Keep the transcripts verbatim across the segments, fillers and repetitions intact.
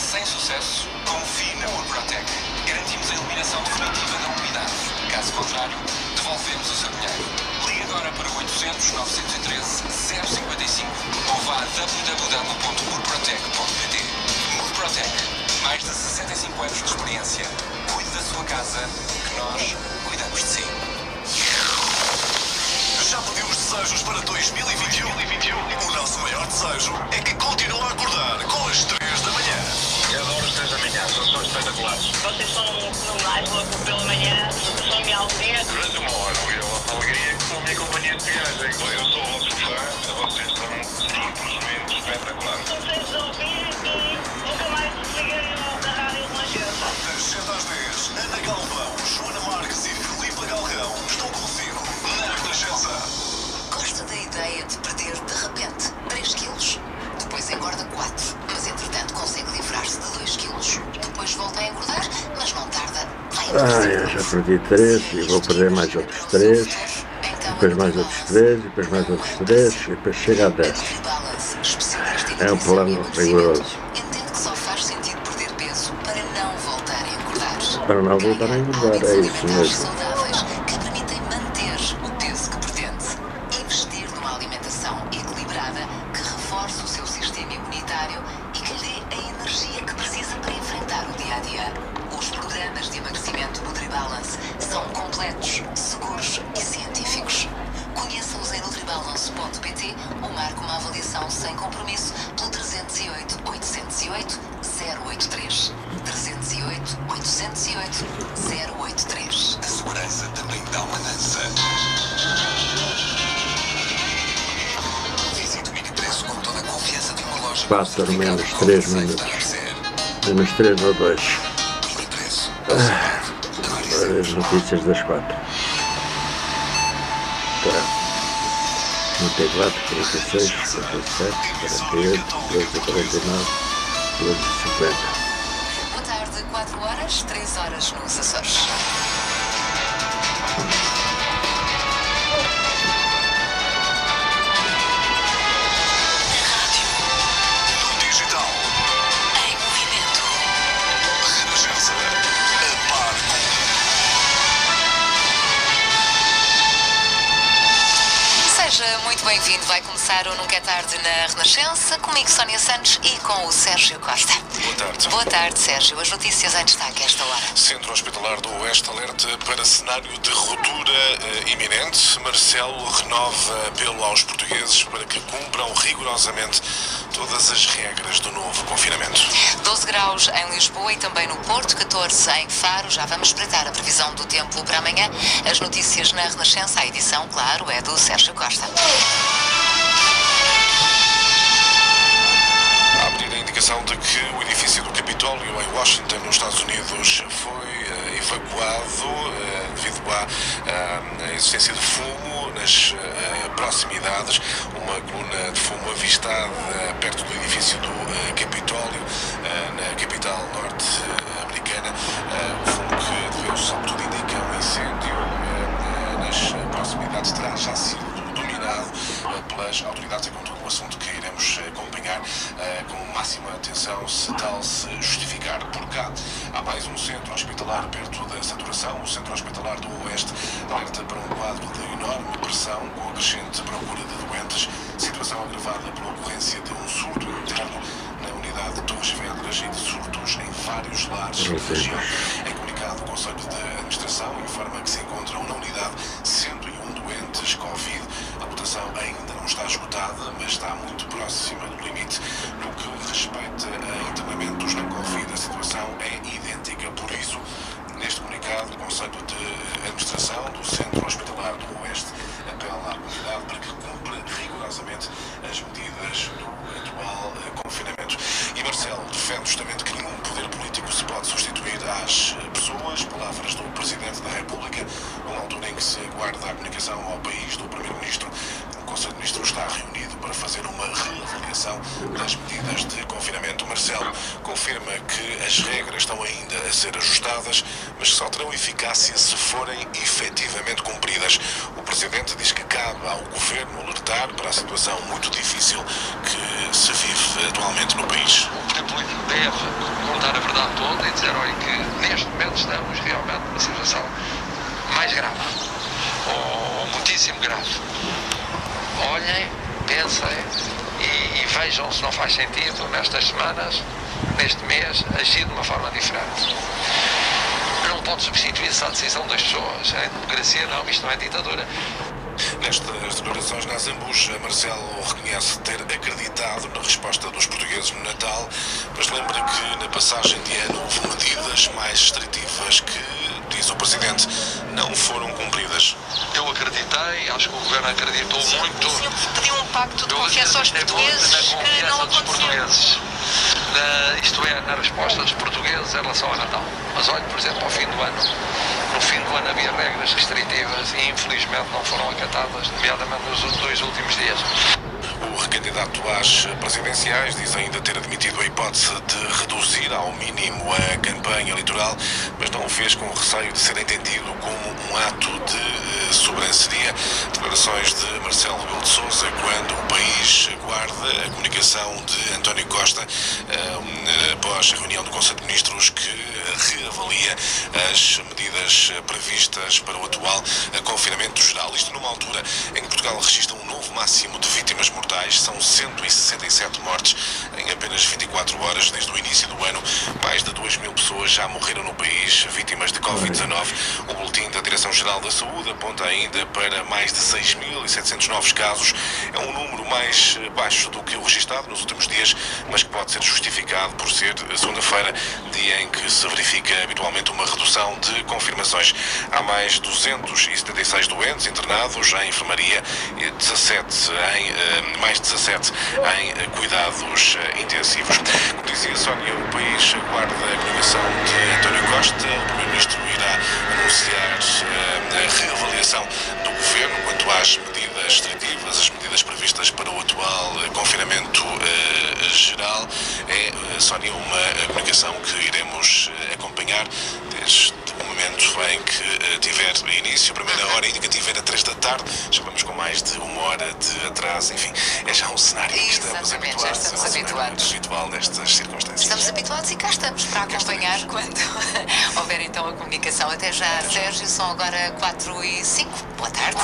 Sem sucesso, confie na Murprotec. Garantimos a eliminação definitiva da umidade. Caso contrário, devolvemos o seu dinheiro. Ligue agora para o oitocentos, novecentos e treze, zero cinquenta e cinco ou vá a w w w ponto murprotec ponto p t. Murprotec. Mais de sessenta e cinco anos de experiência. Cuide da sua casa, que nós cuidamos de si. Já pediu os desejos para dois mil e vinte e um? O nosso maior desejo é que continue a acordar com as três da manhã. Eu adoro as três da manhã, são espetaculares. Vocês são o mais louco pela manhã, são minha alegria. Durante uma hora, eu a alegria que são a minha companhia de viagem. Eu sou o vosso fã, vocês são simplesmente espetaculares. Vocês ouvir e nunca mais desliguem da rádio Renascença. Das sete às dez, Ana Galvão, Joana Marques e Filipe Galrão estão consigo na Renascença. Gosta da ideia de perder, de repente, três quilos? Depois engorda quatro, mas entretanto consegue livrar-se de dois quilos. Depois volta a engordar, mas não tarda, vai Ah, eu já perdi três e vou perder mais outros três, depois mais outros três, depois mais outros três e depois chega a dez. É um plano rigoroso. Entende que só faz sentido perder peso para não voltar a engordar. Para não voltar a engordar, é isso mesmo. Saudáveis que permitem manter o peso que pretende. Investir numa alimentação equilibrada que reforce o seu sistema imunitário e que lhe dê a energia que precisa para enfrentar o dia a dia. Os programas de emagrecimento NutriBalance são completos, seguros e científicos. Conheça-os em nutribalance ponto p t ou marque uma avaliação sem compromisso pelo trezentos e oito, oitocentos e oito, zero oito três. trezentos e oito, oitocentos e oito, zero oito três. A segurança também dá uma dança. Visite o mini preço com toda a confiança de uma loja. quatro menos três minutos. Menos três ou dois. Mini preço. Agora as notícias das quatro. Tá. trinta e quatro, trinta e seis, trinta e sete, quarenta e oito, doze, quarenta e nove, doze, cinquenta. Boa tarde, quatro horas, três horas nos Açores. No digital. Em movimento. Renascença. A par com Seja muito bem-vindo. Vai começar o Nunca é Tarde na Renascença, comigo Sónia Santos e com o Sérgio Costa. Boa tarde. Boa tarde, Sérgio. As notícias em destaque a esta hora. Centro Hospitalar do Oeste alerta para cenário de ruptura eh, iminente. Marcelo renova apelo aos portugueses para que cumpram rigorosamente todas as regras do novo confinamento. doze graus em Lisboa e também no Porto, catorze em Faro. Já vamos espreitar a previsão do tempo para amanhã. As notícias na Renascença, a edição, claro, é do Sérgio Costa. Há pedir a indicação de que o edifício do Capitólio em Washington, nos Estados Unidos, foi uh, evacuado uh, devido à uh, existência de fumo nas uh, proximidades. Uma coluna de fumo avistada uh, perto do edifício do uh, Capitólio, uh, na capital norte-americana. Uh, o fumo que deveu-se, ao que tudo indica, a um incêndio uh, uh, nas proximidades terá já sido dominado uh, pelas autoridades. É contudo um assunto que iremos acompanhar uh, com máxima atenção, se tal se justificar. Por cá há mais um centro hospitalar perto da saturação. O Centro Hospitalar do Oeste alerta para um quadro de enorme pressão com a crescente procura de doentes, situação agravada pela ocorrência de um surto interno na unidade de Torres Vedras e de surtos em vários lares da região. Em comunicado, o Conselho de Administração informa que se encontram na unidade cento e um doentes Covid. A votação ainda não está esgotada, mas está muito próxima do limite. No que respeita a internamentos na Covid, a situação é idêntica. Por isso, neste comunicado, o Conselho de Administração do Centro Hospitalar do Oeste apela à comunidade para que cumpra rigorosamente as medidas do atual uh, confinamento. E Marcelo defende justamente que nenhum poder político se pode substituir às pessoas. Palavras do Presidente da República, numa altura em que se aguarda a comunicação ao país do Primeiro-Ministro. O Conselho de Ministros está reunido para fazer uma reavaliação das medidas de confinamento. Marcelo confirma que as regras estão ainda a ser ajustadas, mas que só terão eficácia se forem efetivamente cumpridas. O Presidente diz que cabe ao Governo alertar para a situação muito difícil que se vive atualmente no país. O poder político deve contar a verdade toda e dizer, olha, que neste momento estamos realmente numa situação mais grave, ou muitíssimo grave. Olhem, pensem e, e vejam se não faz sentido nestas semanas, neste mês, agir de uma forma diferente. Não pode substituir-se à decisão das pessoas. É democracia, não, isto não é ditadura. Nestas declarações na Azambuja, Marcelo reconhece ter acreditado na resposta dos portugueses no Natal, mas lembra que na passagem de ano houve medidas mais restritivas que, diz o Presidente, não foram cumpridas. Eu acreditei, acho que o Governo acreditou Sim, muito. O senhor pediu um pacto de Eu confiança aos acreditei portugueses muito na que não confiança dos aconteceu. portugueses. Na, isto é, na resposta dos portugueses em relação ao Natal. Mas olhe, por exemplo, ao fim do ano. No fim do ano havia regras restritivas e infelizmente não foram acatadas, nomeadamente nos dois últimos dias. O recandidato às presidenciais diz ainda ter admitido a hipótese de reduzir ao mínimo a campanha eleitoral, mas não o fez com receio de ser entendido como um ato de sobranceria. Declarações de Marcelo Rebelo de Sousa quando o país guarda a comunicação de António Costa após a reunião do Conselho de Ministros que reavalia as medidas previstas para o atual confinamento geral. Isto numa altura em que Portugal registra um novo máximo de vítimas mortais. São cento e sessenta e sete mortes em apenas vinte e quatro horas desde o início do ano. Mais de duas mil pessoas já morreram no país vítimas de covid dezanove. O boletim da Direção-Geral da Saúde aponta ainda para mais de seis mil e setecentos novos casos. É um número mais baixo do que o registado nos últimos dias, mas que pode ser justificado por ser segunda-feira, dia em que se verifica habitualmente uma redução de confirmações. Há mais duzentos e setenta e seis doentes internados em enfermaria e dezassete em, mais dezassete em cuidados intensivos. Como dizia Sónia, o país aguarda a comunicação de António Costa. O Primeiro-Ministro irá anunciar a reavaliação do Governo quanto às medidas restritivas, as medidas previstas para o atual confinamento uh, geral. É, uh, Sónia, uma comunicação que iremos uh, acompanhar desde o momento em que uh, tiver início. A primeira hora indicativa era três da tarde, já vamos com mais de uma hora de atraso. Enfim, é já um cenário que estamos Exatamente, habituados. já estamos é um habituados. cenário habitual nestas circunstâncias. Estamos habituados e cá estamos para acompanhar quando houver então a comunicação. Até já, Sérgio, são agora quatro e cinco. Boa tarde.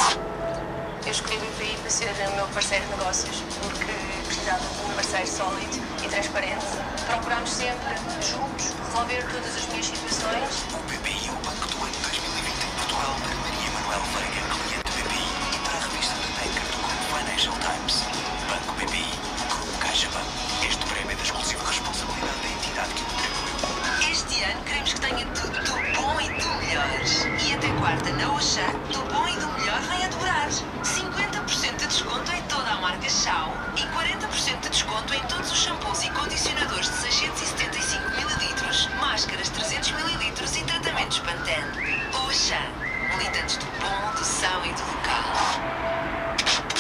Eu escolhi o B P I para ser o meu parceiro de negócios, porque precisava de um parceiro sólido e transparente. Procurámos sempre, juntos, resolver todas as minhas situações. O B P I é o Banco do Ano dois mil e vinte em Portugal para Maria Manuel Veiga, cliente B P I, e para a revista The Banker do Grupo Financial Times. Banco B P I, Grupo CaixaBank. Este prémio é da exclusiva responsabilidade da entidade que o contribuiu. Este ano queremos que tenha tudo do bom e do melhor. E até quarta, na Auchan, do bom e do melhor vem a dobrar. cinquenta por cento de desconto em toda a marca Shaw e quarenta por cento de desconto em todos os shampoos e condicionadores de seiscentos e setenta e cinco mililitros, máscaras trezentos mililitros e tratamentos Pantene. Auchan, militantes do bom, do são e do local.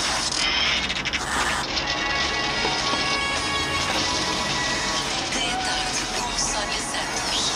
Até à tarde com Sónia Santos.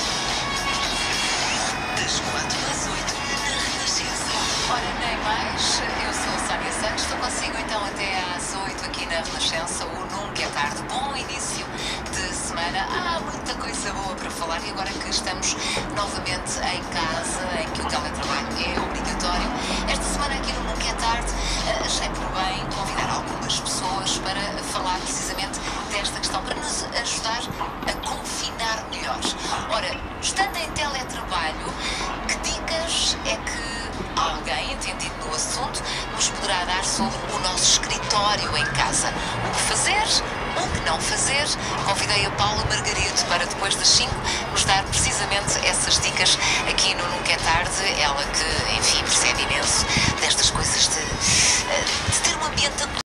Das quatro às oito, na Renascença. Ora, nem mais, eu sou a Sónia Santos, estou consigo então até às oito aqui na Renascença, o Nunca é Tarde. Bom início de semana, há muita coisa boa para falar e agora que estamos novamente em casa, em que o teletrabalho é obrigatório, esta semana aqui no Nunca é Tarde, achei por bem convidar algumas pessoas para falar precisamente desta questão, para nos ajudar a confinar melhor. Ora, estando em teletrabalho, que dicas é que alguém entendido no assunto nos poderá dar sobre o nosso escritório em casa? O que fazer, o que não fazer? Convidei a Paula Margarito para depois das cinco nos dar precisamente essas dicas aqui no Nunca é Tarde. Ela que, enfim, percebe imenso destas coisas de, de ter